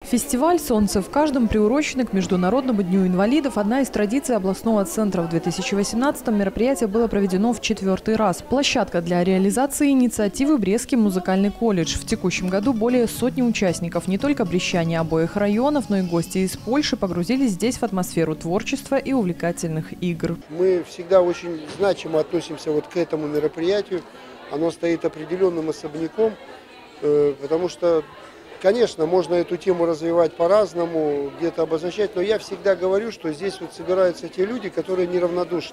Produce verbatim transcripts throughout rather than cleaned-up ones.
Фестиваль «Солнце в каждом», приуроченный к Международному дню инвалидов, одна из традиций областного центра. В две тысячи восемнадцатом мероприятие было проведено в четвертый раз. Площадка для реализации инициативы «Брестский музыкальный колледж». В текущем году более сотни участников, не только брестчане обоих районов, но и гости из Польши, погрузились здесь в атмосферу творчества и увлекательных игр. Мы всегда очень значимо относимся вот к этому мероприятию. Оно стоит определенным особняком, потому что, конечно, можно эту тему развивать по-разному, где-то обозначать, но я всегда говорю, что здесь вот собираются те люди, которые неравнодушны.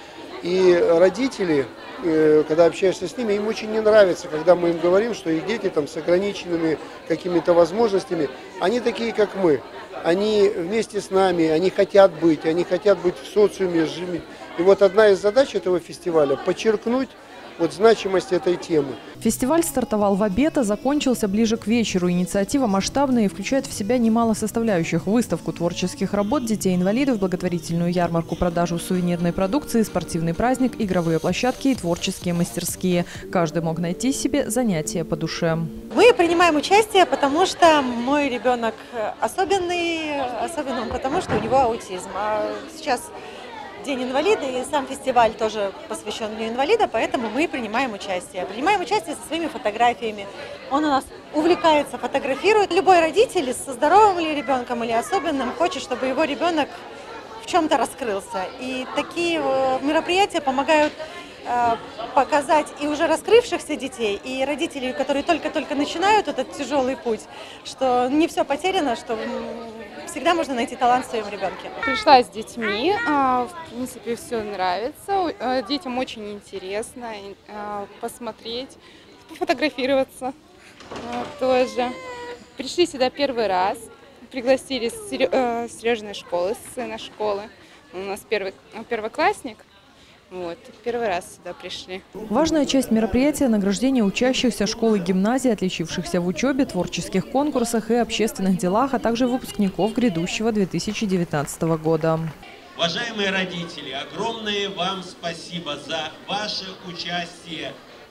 И родители, когда общаешься с ними, им очень не нравится, когда мы им говорим, что их дети там с ограниченными какими-то возможностями, они такие, как мы. Они вместе с нами, они хотят быть, они хотят быть в социуме, жить. И вот одна из задач этого фестиваля – подчеркнуть вот значимость этой темы. Фестиваль стартовал в обед, а закончился ближе к вечеру. Инициатива масштабная и включает в себя немало составляющих: выставку творческих работ детей-инвалидов, благотворительную ярмарку, продажу сувенирной продукции, спортивный праздник, игровые площадки и творческие мастерские. Каждый мог найти себе занятие по душе. Мы принимаем участие, потому что мой ребенок особенный, особенный он потому, что у него аутизм. А сейчас День инвалида, и сам фестиваль тоже посвящен Дню инвалида, поэтому мы принимаем участие. Принимаем участие со своими фотографиями. Он у нас увлекается, фотографирует. Любой родитель со здоровым ли ребенком или особенным хочет, чтобы его ребенок в чем-то раскрылся. И такие мероприятия помогают показать и уже раскрывшихся детей, и родителей, которые только-только начинают этот тяжелый путь, что не все потеряно, что всегда можно найти талант в своем ребенке. Пришла с детьми, в принципе, все нравится, детям очень интересно посмотреть, пофотографироваться тоже. Пришли сюда первый раз, пригласили с Сережиной школы, с сына школы, у нас первый, первоклассник. Вот, первый раз сюда пришли. Важная часть мероприятия – награждение учащихся школ и гимназий, отличившихся в учебе, творческих конкурсах и общественных делах, а также выпускников грядущего две тысячи девятнадцатого года. Уважаемые родители, огромное вам спасибо за ваше участие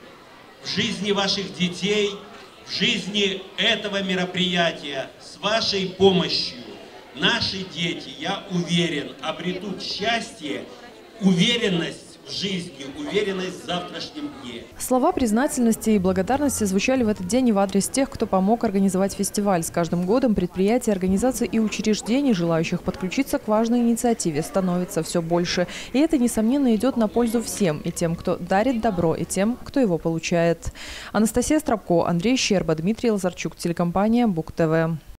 в жизни ваших детей, в жизни этого мероприятия. С вашей помощью наши дети, я уверен, обретут счастье, уверенность в жизни, уверенность в завтрашнем дне. Слова признательности и благодарности звучали в этот день и в адрес тех, кто помог организовать фестиваль. С каждым годом предприятий, организаций и учреждений, желающих подключиться к важной инициативе, становится все больше. И это, несомненно, идет на пользу всем, и тем, кто дарит добро, и тем, кто его получает. Анастасия Стропко, Андрей Щерба, Дмитрий Лазарчук, телекомпания Бук ТВ.